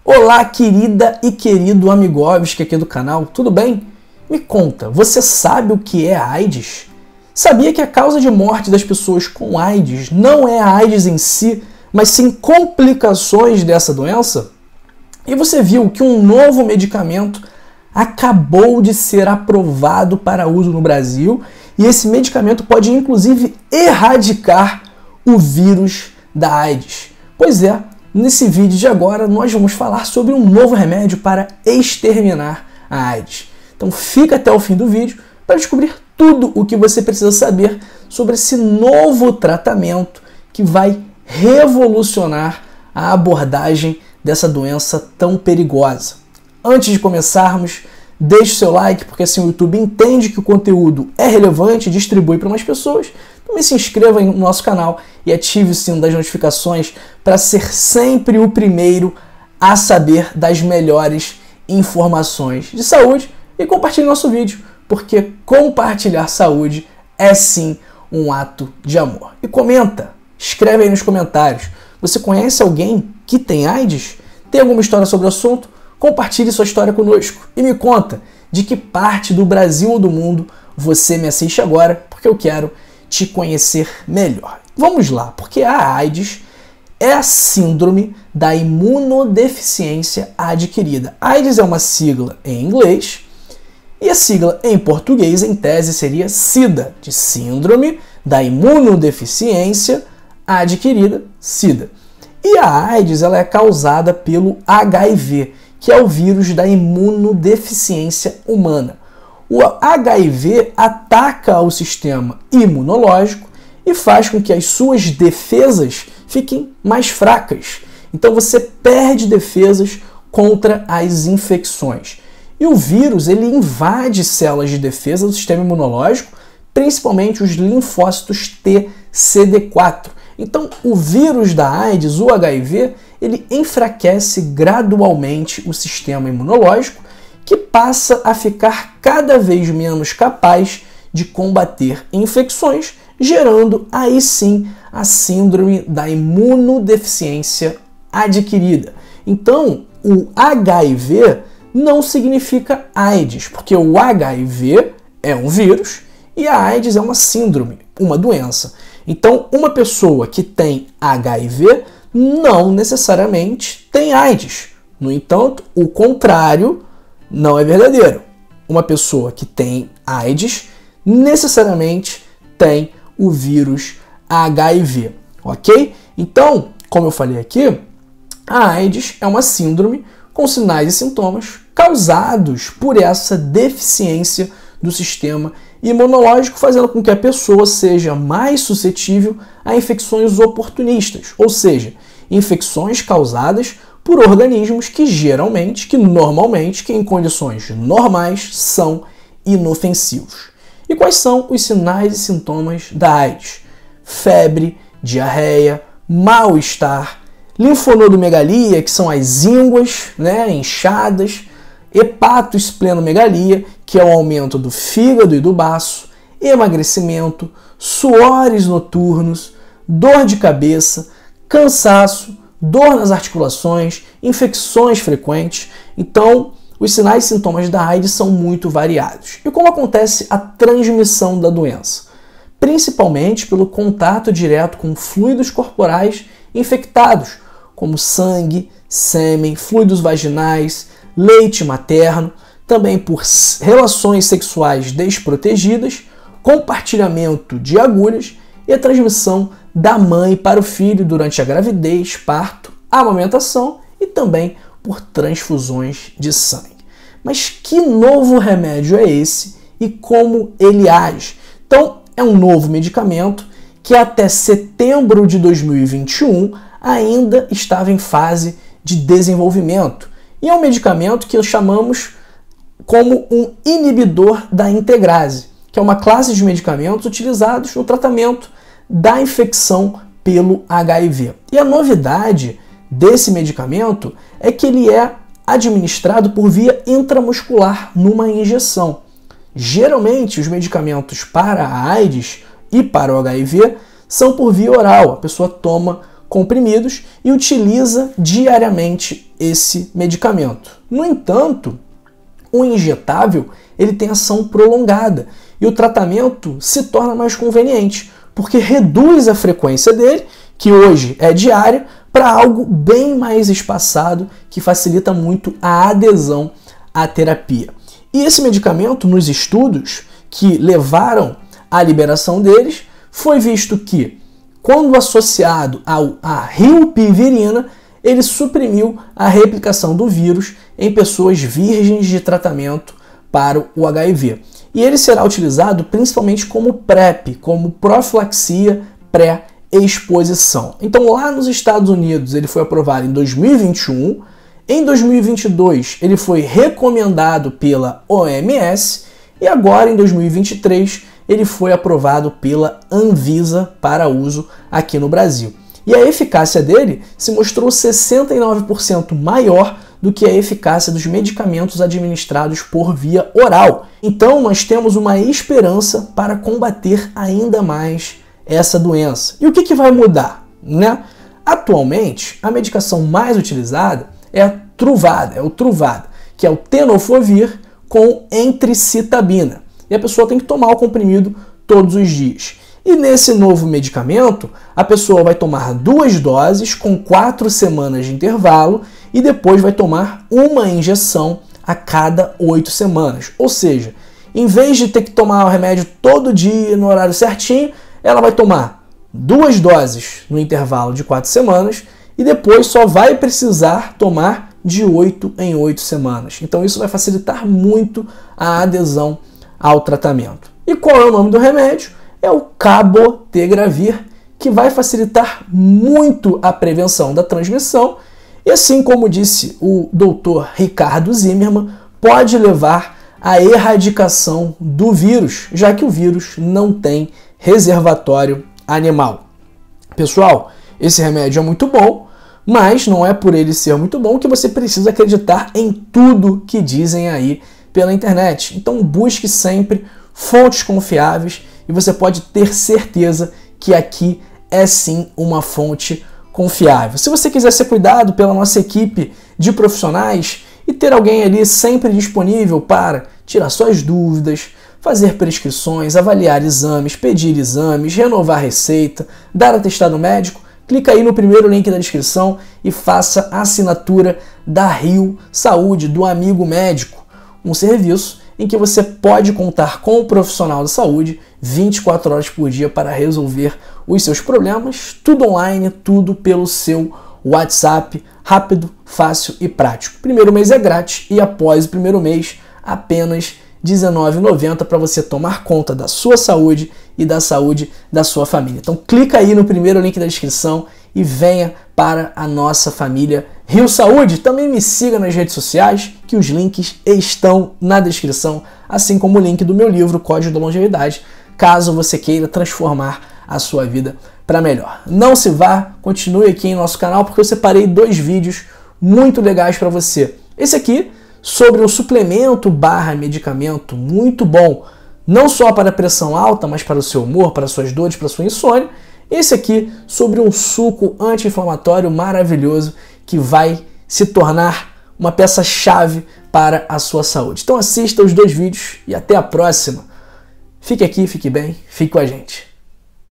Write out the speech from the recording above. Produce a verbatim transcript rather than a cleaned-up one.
Olá, querida e querido Amigovski aqui do canal, tudo bem? Me conta, você sabe o que é a AIDS? Sabia que a causa de morte das pessoas com AIDS não é a AIDS em si, mas sim complicações dessa doença? E você viu que um novo medicamento acabou de ser aprovado para uso no Brasil e esse medicamento pode inclusive erradicar o vírus da AIDS. Pois é, nesse vídeo de agora nós vamos falar sobre um novo remédio para exterminar a AIDS. Então fica até o fim do vídeo para descobrir tudo o que você precisa saber sobre esse novo tratamento que vai revolucionar a abordagem dessa doença tão perigosa. Antes de começarmos, deixe seu like, porque assim o YouTube entende que o conteúdo é relevante e distribui para mais pessoas. Também se inscreva no nosso canal e ative o sino das notificações para ser sempre o primeiro a saber das melhores informações de saúde. E compartilhe nosso vídeo, porque compartilhar saúde é sim um ato de amor. E comenta, escreve aí nos comentários. Você conhece alguém que tem AIDS? Tem alguma história sobre o assunto? Compartilhe sua história conosco e me conta de que parte do Brasil ou do mundo você me assiste agora, porque eu quero te conhecer melhor. Vamos lá, porque a AIDS é a síndrome da imunodeficiência adquirida. AIDS é uma sigla em inglês e a sigla em português, em tese, seria SIDA, de Síndrome da Imunodeficiência Adquirida, SIDA. E a AIDS ela é causada pelo H I V, que é o vírus da imunodeficiência humana. O H I V ataca o sistema imunológico e faz com que as suas defesas fiquem mais fracas. Então você perde defesas contra as infecções. E o vírus ele invade células de defesa do sistema imunológico, principalmente os linfócitos T C D quatro. Então o vírus da AIDS, o H I V, ele enfraquece gradualmente o sistema imunológico, que passa a ficar cada vez menos capaz de combater infecções, gerando aí sim a síndrome da imunodeficiência adquirida. Então, o H I V não significa AIDS, porque o H I V é um vírus e a AIDS é uma síndrome, uma doença. Então, uma pessoa que tem H I V não necessariamente tem AIDS. No entanto, o contrário não é verdadeiro. Uma pessoa que tem AIDS necessariamente tem o vírus H I V, ok? Então, como eu falei aqui, a AIDS é uma síndrome com sinais e sintomas causados por essa deficiência do sistema imunológico, fazendo com que a pessoa seja mais suscetível a infecções oportunistas, ou seja, infecções causadas por organismos que geralmente, que normalmente, que em condições normais são inofensivos. E quais são os sinais e sintomas da AIDS? Febre, diarreia, mal-estar, linfonodomegalia, que são as ínguas, né, inchadas, hepatoesplenomegalia, que é o aumento do fígado e do baço, emagrecimento, suores noturnos, dor de cabeça, cansaço, dor nas articulações, infecções frequentes. Então, os sinais e sintomas da AIDS são muito variados. E como acontece a transmissão da doença? Principalmente pelo contato direto com fluidos corporais infectados, como sangue, sêmen, fluidos vaginais, leite materno, também por relações sexuais desprotegidas, compartilhamento de agulhas e a transmissão da mãe para o filho durante a gravidez, parto, amamentação e também por transfusões de sangue. Mas que novo remédio é esse e como ele age? Então, é um novo medicamento que até setembro de dois mil e vinte e um ainda estava em fase de desenvolvimento. E é um medicamento que chamamos como um inibidor da integrase, que é uma classe de medicamentos utilizados no tratamento da infecção pelo H I V. E a novidade desse medicamento é que ele é administrado por via intramuscular numa injeção. Geralmente, os medicamentos para a AIDS e para o H I V são por via oral. A pessoa toma comprimidos e utiliza diariamente esse medicamento. No entanto, o injetável ele tem ação prolongada e o tratamento se torna mais conveniente, porque reduz a frequência dele, que hoje é diária, para algo bem mais espaçado, que facilita muito a adesão à terapia. E esse medicamento, nos estudos que levaram à liberação deles, foi visto que, quando associado ao, à rilpivirina, ele suprimiu a replicação do vírus em pessoas virgens de tratamento para o H I V. E ele será utilizado principalmente como PrEP, como profilaxia pré-exposição. Então, lá nos Estados Unidos, ele foi aprovado em dois mil e vinte e um. Em dois mil e vinte e dois, ele foi recomendado pela O M S. E agora, em dois mil e vinte e três, ele foi aprovado pela Anvisa para uso aqui no Brasil. E a eficácia dele se mostrou sessenta e nove por cento maior do que a eficácia dos medicamentos administrados por via oral. Então, nós temos uma esperança para combater ainda mais essa doença. E o que, que vai mudar, né? Atualmente, a medicação mais utilizada é a Truvada, é o Truvada, que é o tenofovir com entricitabina. E a pessoa tem que tomar o comprimido todos os dias. E nesse novo medicamento, a pessoa vai tomar duas doses com quatro semanas de intervalo e depois vai tomar uma injeção a cada oito semanas. Ou seja, em vez de ter que tomar o remédio todo dia no horário certinho, ela vai tomar duas doses no intervalo de quatro semanas e depois só vai precisar tomar de oito em oito semanas. Então isso vai facilitar muito a adesão ao tratamento. E qual é o nome do remédio? É o cabotegravir, que vai facilitar muito a prevenção da transmissão e, assim como disse o doutor Ricardo Zimmermann, pode levar à erradicação do vírus, já que o vírus não tem reservatório animal. Pessoal, esse remédio é muito bom, mas não é por ele ser muito bom que você precisa acreditar em tudo que dizem aí pela internet. Então busque sempre fontes confiáveis e você pode ter certeza que aqui é sim uma fonte confiável. Se você quiser ser cuidado pela nossa equipe de profissionais e ter alguém ali sempre disponível para tirar suas dúvidas, fazer prescrições, avaliar exames, pedir exames, renovar receita, dar atestado médico, clica aí no primeiro link da descrição e faça a assinatura da Rio Saúde, do Amigo Médico, um serviço em que você pode contar com um profissional de saúde vinte e quatro horas por dia para resolver os seus problemas, tudo online, tudo pelo seu WhatsApp, rápido, fácil e prático. O primeiro mês é grátis e após o primeiro mês, apenas dezenove reais e noventa centavos para você tomar conta da sua saúde e da saúde da sua família. Então clica aí no primeiro link da descrição e venha para a nossa família Rio Saúde. Também me siga nas redes sociais, que os links estão na descrição, assim como o link do meu livro Código da Longevidade, caso você queira transformar a sua vida para melhor. Não se vá, continue aqui em nosso canal, porque eu separei dois vídeos muito legais para você. Esse aqui sobre um suplemento barra medicamento muito bom, não só para a pressão alta, mas para o seu humor, para suas dores, para a sua insônia. Esse aqui sobre um suco anti-inflamatório maravilhoso que vai se tornar uma peça-chave para a sua saúde. Então assista os dois vídeos e até a próxima. Fique aqui, fique bem, fique com a gente.